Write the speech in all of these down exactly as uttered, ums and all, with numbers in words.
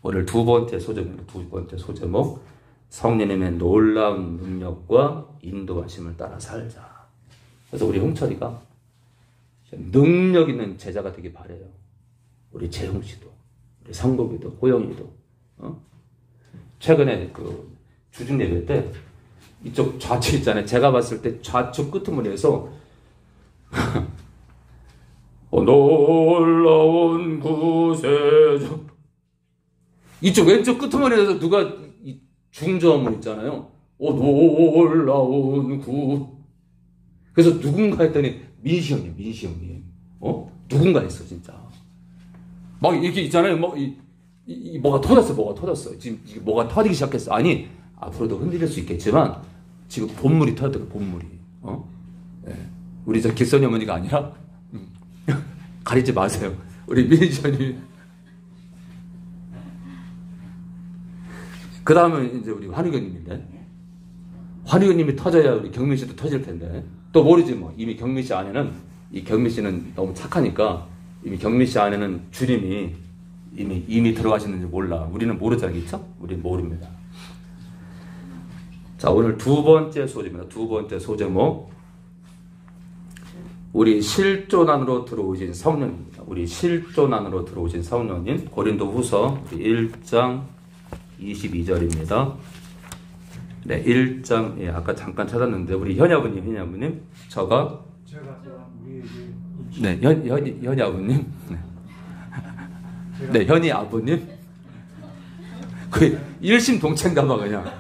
오늘 두 번째 소제목입니다. 두 번째 소제목, 성령님의 놀라운 능력과 인도하심을 따라 살자. 그래서 우리 홍철이가 능력 있는 제자가 되길 바래요. 우리 재홍 씨도, 우리 성국이도, 호영이도. 어? 최근에 그 주중 예배 때 이쪽 좌측 있잖아요. 제가 봤을 때 좌측 끄트머리에서 어, 놀라운 구세주, 이쪽 왼쪽 끄트머리에서 누가 이 중저음을 있잖아요. 어, 놀라운 구. 그래서 누군가 했더니 민시 형님, 민시 형님. 어? 누군가 했어, 진짜. 막 이렇게 있잖아요. 뭐, 이, 이, 이 뭐가 터졌어, 뭐가 터졌어. 지금 이게 뭐가 터지기 시작했어. 아니, 앞으로도 흔들릴 수 있겠지만, 지금 본물이 터졌더라, 본물이. 어? 네. 우리 저 길선이 어머니가 아니라, 음. 가리지 마세요. 우리 민시 형님. 그 다음은 이제 우리 환희경님인데, 환희경님이 터져야 우리 경민 씨도 터질 텐데, 또 모르지 뭐. 이미 경민 씨 안에는, 이 경민 씨는 너무 착하니까, 이미 경민 씨 안에는 주님이 이미, 이미 들어가시는지 몰라. 우리는 모르잖아요. 그쵸? 우리는 모릅니다. 자, 오늘 두 번째 소제입니다. 두 번째 소제목. 우리 실존 안으로 들어오신 성령입니다. 우리 실존 안으로 들어오신 성령님. 고린도 후서 일 장 이십이 절입니다. 네, 일 장, 예, 아까 잠깐 찾았는데, 우리 현야부님, 현야부님, 저가, 제가 또한 우리에게 네, 현, 현, 현이 아버님, 네, 네 현이 아버님, 그 일심동체인가 봐, 그냥.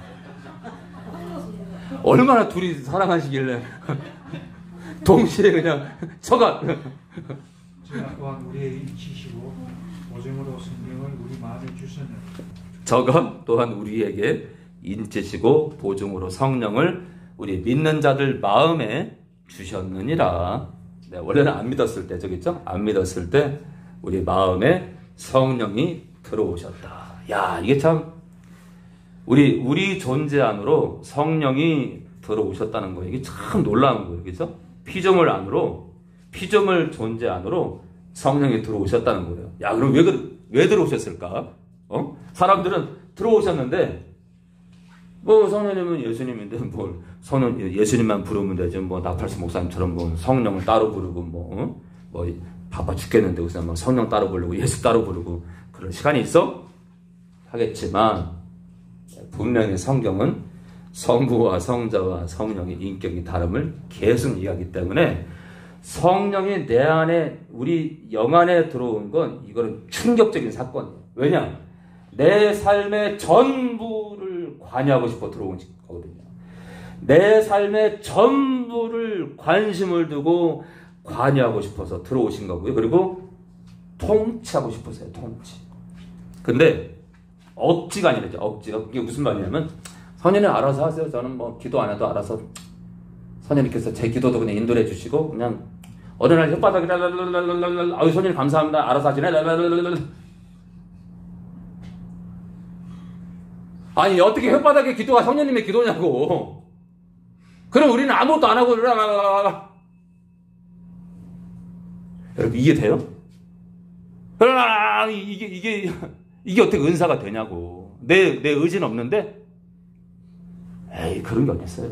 얼마나 둘이 사랑하시길래, 동시에 그냥, 저가, 제가 또한 우리에게 인치시고 오줌으로 성령을 우리 마음에 주셨느니라. 저가 또한 우리에게 인치시고 보증으로 성령을 우리 믿는 자들 마음에 주셨느니라. 네, 원래는 안 믿었을 때, 저기죠? 안 믿었을 때 우리 마음에 성령이 들어오셨다. 야, 이게 참 우리 우리 존재 안으로 성령이 들어오셨다는 거예요. 이게 참 놀라운 거예요, 그죠? 피조물 안으로, 피조물 존재 안으로 성령이 들어오셨다는 거예요. 야, 그럼 왜 왜 들어오셨을까? 어? 사람들은 들어오셨는데, 뭐 성령님은 예수님인데 뭘 성령 예수님만 부르면 되지, 뭐 나팔수 목사님처럼 뭐 성령을 따로 부르고 뭐 어? 뭐 바빠 죽겠는데 그래서 뭐 성령 따로 부르고 예수 따로 부르고 그런 시간이 있어? 하겠지만 분명히 성경은 성부와 성자와 성령의 인격이 다름을 계속 얘기하기 때문에 성령이 내 안에, 우리 영 안에 들어온 건 이거는 충격적인 사건이에요. 왜냐? 내 삶의 전부를 관여하고 싶어 들어온 거거든요. 내 삶의 전부를 관심을 두고 관여하고 싶어서 들어오신 거고요. 그리고 통치하고 싶어서요. 통치. 근데 억지가 아니라죠. 억지가. 그게 무슨 말이냐면, 선생님 알아서 하세요. 저는 뭐 기도 안 해도 알아서 선생님께서 제 기도도 그냥 인도해 주시고, 그냥 어느 날 혓바닥이 랄랄랄랄랄랄, 아유 선생님 감사합니다. 알아서 하시네. 랄랄랄랄. 아니 어떻게 혓바닥에 기도가 성령님의 기도냐고. 그럼 우리는 아무것도 안 하고 랄랄랄랄. 여러분 이해돼요? 이게 이게 이게 어떻게 은사가 되냐고. 내 내 의지는 없는데, 에이 그런 게 어딨어요.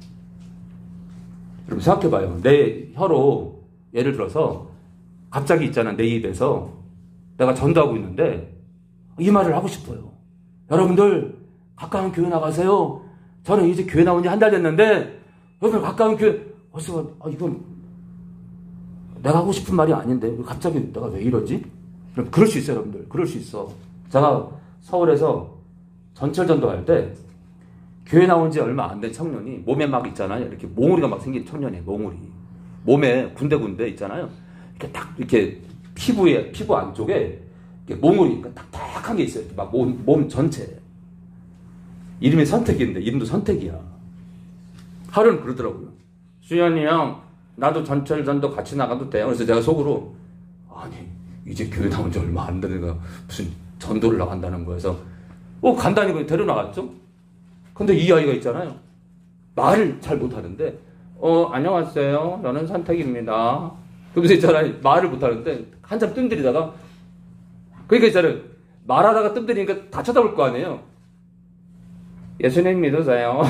여러분 생각해봐요. 내 혀로 예를 들어서 갑자기 있잖아, 내 입에서 내가 전도하고 있는데 이 말을 하고 싶어요. 여러분들 가까운 교회 나가세요. 저는 이제 교회 나온 지 한 달 됐는데 여러분 가까운 교회 어서. 아, 이건 내가 하고 싶은 말이 아닌데 갑자기 내가 왜 이러지? 그럼 그럴 수 있어요, 여러분들. 그럴 수 있어. 제가 서울에서 전철 전도할 때 교회 나온 지 얼마 안 된 청년이 몸에 막 있잖아요. 이렇게 몽우리가 막 생긴 청년이에요. 몽우리. 몸에 군데군데 있잖아요. 이렇게 딱 이렇게 피부에, 피부 안쪽에 이렇게 몽우리 딱딱한 게 있어요. 막 몸, 몸 전체. 이름이 선택인데 이름도 선택이야. 하루는 그러더라고요. 수현이 형, 나도 전철 전도 같이 나가도 돼요? 그래서 제가 속으로, 아니 이제 교회 나온 지 얼마 안 되니까 무슨 전도를 나간다는 거여서 어 간다니까 데려나갔죠. 근데 이 아이가 있잖아요. 말을 잘 못하는데 어 안녕하세요. 저는 선택입니다. 그러면서 있잖아요. 말을 못하는데 한참 뜸들이다가, 그러니까 있잖아요. 말하다가 뜸들이니까 다 쳐다볼 거 아니에요. 예수님 믿으세요.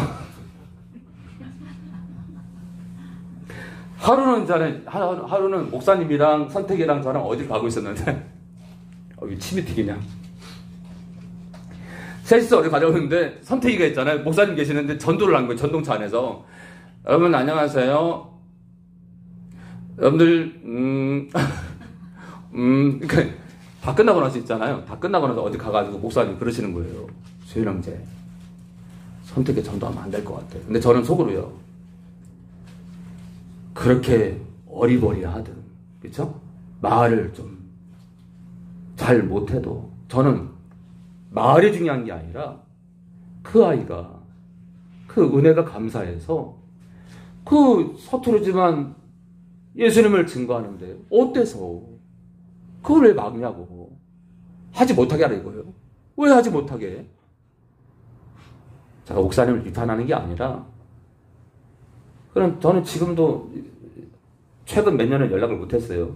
하루는 저는 하루, 하루는 목사님이랑 선택이랑 저랑 어딜 가고 있었는데 어, 침이 튀기냐. 셋이서 어디 가려는데 선택이가 있잖아요. 목사님 계시는데 전도를 한 거예요. 전동차 안에서. 여러분 안녕하세요. 여러분들 음, 음, 그러니까 다 끝나고 나서 있잖아요. 다 끝나고 나서 어디 가가지고 목사님 그러시는 거예요. 수현 형제, 선택에 전도하면 안 될 것 같아요. 근데 저는 속으로요. 그렇게 어리버리하든, 그쵸? 말을 좀 잘 못해도 저는 말이 중요한 게 아니라 그 아이가 그 은혜가 감사해서 그 서투르지만 예수님을 증거하는데 어때서 그걸 왜 막냐고. 하지 못하게 하라 이거예요. 왜 하지 못하게? 제가 목사님을 비판하는 게 아니라 그럼 저는 지금도 최근 몇 년은 연락을 못했어요.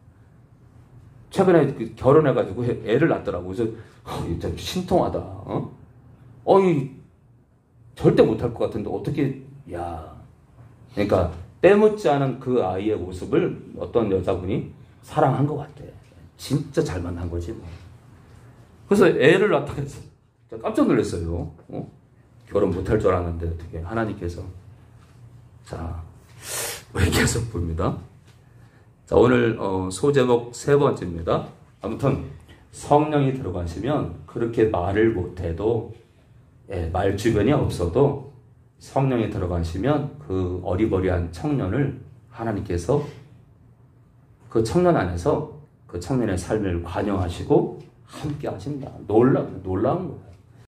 최근에 결혼해가지고 애를 낳더라고요. 그래서 어, 진짜 신통하다. 어? 어이 절대 못할 것 같은데 어떻게 야. 그러니까 때묻지 않은 그 아이의 모습을 어떤 여자분이 사랑한 것 같아. 진짜 잘 만난 거지 뭐. 그래서 애를 낳다가 해서 깜짝 놀랐어요. 어? 결혼 못할 줄 알았는데 어떻게 하나님께서. 자, 우리 계속 봅니다. 자, 오늘 어, 소제목 세 번째입니다. 아무튼 성령이 들어가시면 그렇게 말을 못해도 예, 말 주변이 없어도 성령이 들어가시면 그 어리버리한 청년을 하나님께서 그 청년 안에서 그 청년의 삶을 관여하시고 함께 하신다. 놀라, 놀라운 거예요.